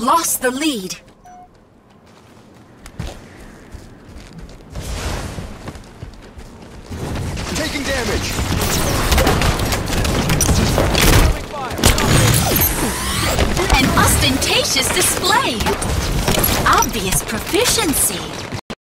lost the lead. Taking damage. An ostentatious display. Obvious proficiency.